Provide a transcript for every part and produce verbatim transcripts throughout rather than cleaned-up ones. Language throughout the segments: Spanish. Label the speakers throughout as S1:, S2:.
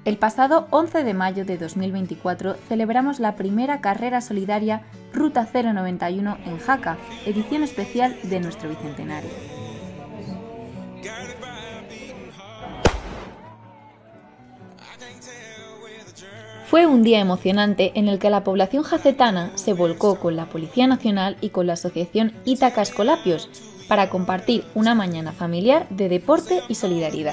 S1: El pasado once de mayo de dos mil veinticuatro celebramos la primera carrera solidaria Ruta cero noventa y uno en Jaca, edición especial de nuestro bicentenario. Fue un día emocionante en el que la población jacetana se volcó con la Policía Nacional y con la asociación Ítaca Escolapios para compartir una mañana familiar de deporte y solidaridad.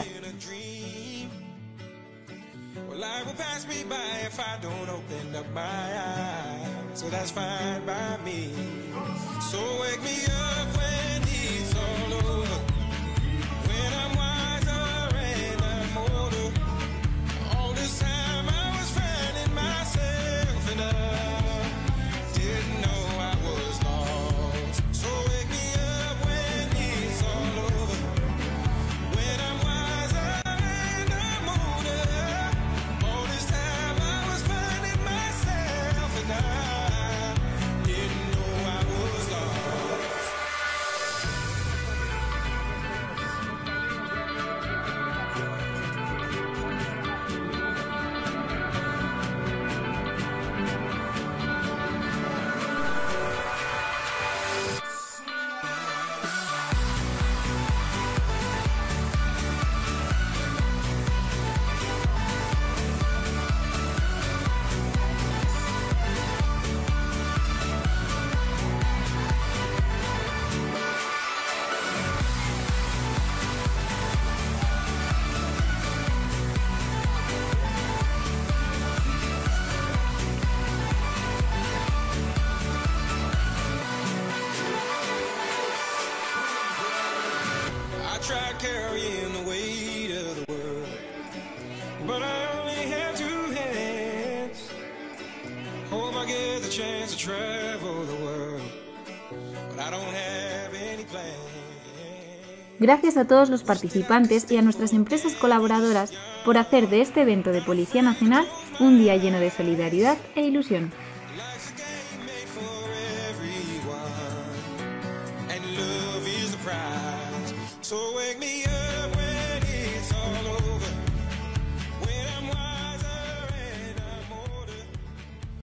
S2: Tried carrying the weight of the world, but I only have two hands. Hope I get the chance to travel the world, but I don't have any plans.
S1: Gracias a todos los participantes y a nuestras empresas colaboradoras por hacer de este evento de Policía Nacional un día lleno de solidaridad e ilusión.
S2: So wake me